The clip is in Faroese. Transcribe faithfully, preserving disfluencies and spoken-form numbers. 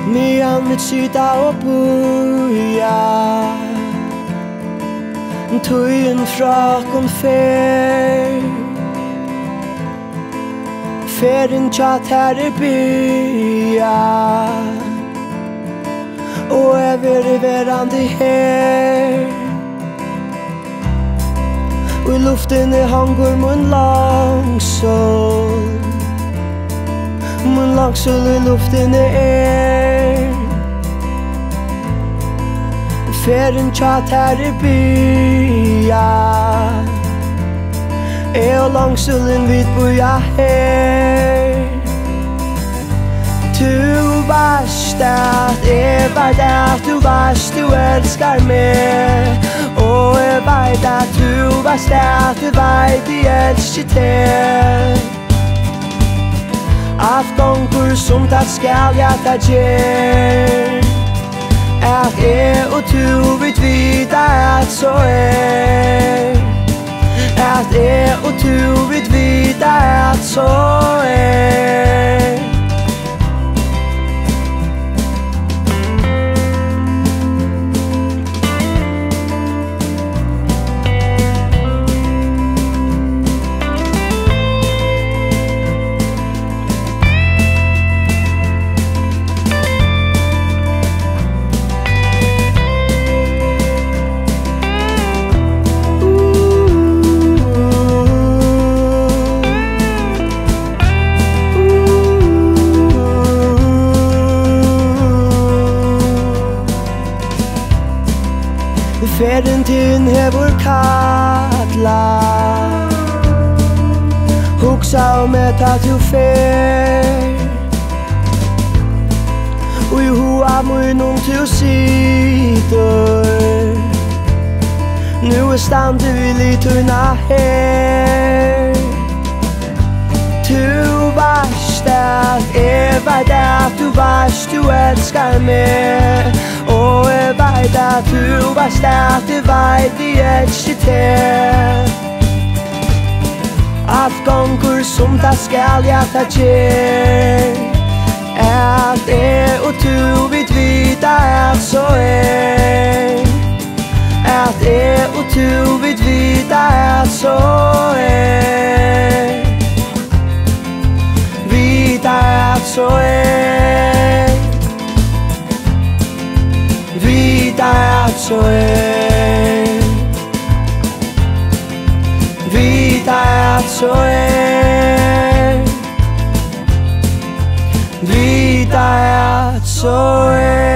Medan vi sita og boja Tøyen fra kon fer Ferien tjatt her er bya Og jeg vil verande her Og i luften er hangur mun langsol Mun langsol i luften er Ferien tjatt her er bya Jeg og langsolen vid boja her Du varst at jeg veit at du varst du elskar meg Og jeg veit at du varst at du veit jeg elsker deg At gongur som tatt skal jeg ta gjer At jeg og du vet vita at så er At jeg og du vet vita at så er Ferien din hevur kalla Hugsa om et at du fer Og i hua munum du sitter Nu er stande vi lituna her Du varst at jeg veit at du varst du elskar meg Og jeg veit at du varst at du veit jeg elsker deg At gongur som da skal jeg ta gjer At jeg og du vet vita at så er At jeg og du vet vita at så er Vita at så er Vita at så er Vita at så er Vita at så er